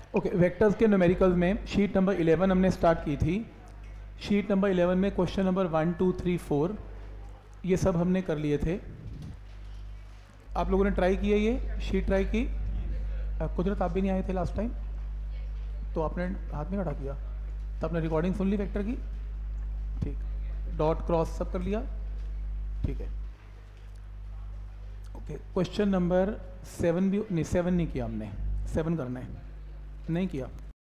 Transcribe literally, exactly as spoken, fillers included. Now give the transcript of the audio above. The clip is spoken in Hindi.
ओके, वेक्टर्स के न्यूमेरिकल्स में शीट नंबर इलेवन हमने स्टार्ट की थी। शीट नंबर इलेवन में question number one two three four ये सब हमने कर लिए थे। आप लोगों ने ट्राई किया, ये शीट ट्राई की? कुदरत आप भी नहीं आए थे लास्ट टाइम, तो आपने हाथ में खड़ा किया, तो आपने रिकॉर्डिंग सुन ली वेक्टर की? ठीक, डॉट क्रॉस सब कर लिया, ठीक है। ओके, क्वेश्चन नंबर सेवन भी नहीं, सेवन नहीं किया हमने, सेवन करना है, नहीं किया।